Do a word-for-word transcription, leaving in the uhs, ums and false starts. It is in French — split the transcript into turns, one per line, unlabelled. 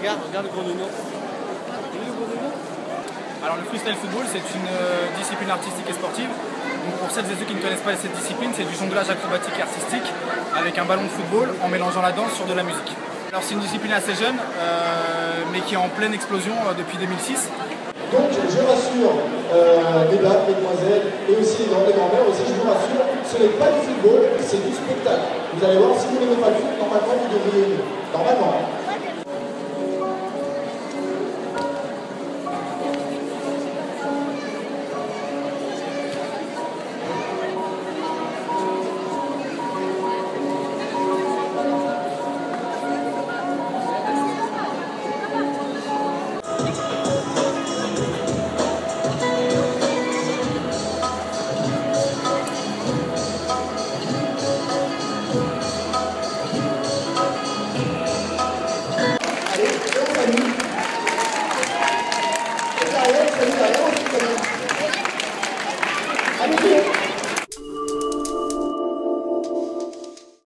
Regarde, regarde le gros nounou.
Alors le freestyle football, c'est une euh, discipline artistique et sportive. Donc pour celles et ceux qui ne connaissent pas cette discipline, c'est du jonglage acrobatique et artistique avec un ballon de football en mélangeant la danse sur de la musique. Alors c'est une discipline assez jeune, euh, mais qui est en pleine explosion euh, depuis deux mille six.
Donc je rassure euh, mesdames, mesdemoiselles et aussi les grands-mères aussi, je vous rassure, ce n'est pas du football, c'est du spectacle. Vous allez voir, si vous n'aimez pas le foot, normalement vous devriez aimer. Normalement.
Thank you.